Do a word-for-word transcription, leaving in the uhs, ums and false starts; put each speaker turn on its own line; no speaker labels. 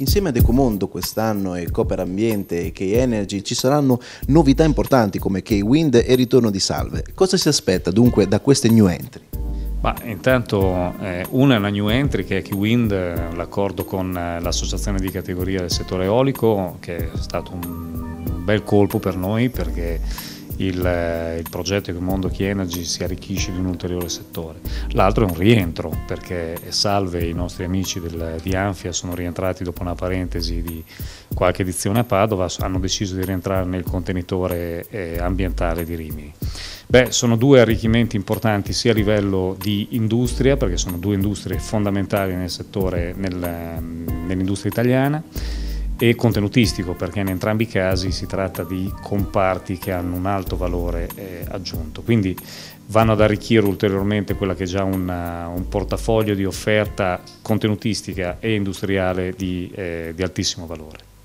insieme ad Ecomondo quest'anno e Cooper Ambiente e Key Energy ci saranno novità importanti come Key Wind e ritorno di Salve. Cosa si aspetta dunque da queste new entry?
Ma intanto eh, una è una new entry che è Key Wind, l'accordo con l'associazione di categoria del settore eolico, che è stato un bel colpo per noi perché il, il progetto Ecomondo Key Energy si arricchisce di un ulteriore settore. L'altro è un rientro perché Salve, i nostri amici del, di Anfia sono rientrati dopo una parentesi di qualche edizione a Padova, hanno deciso di rientrare nel contenitore eh, ambientale di Rimini. Beh, sono due arricchimenti importanti sia a livello di industria, perché sono due industrie fondamentali nel settore, nel, nell'industria italiana, e contenutistico, perché in entrambi i casi si tratta di comparti che hanno un alto valore eh, aggiunto. Quindi vanno ad arricchire ulteriormente quella che è già una, un portafoglio di offerta contenutistica e industriale di, eh, di altissimo valore.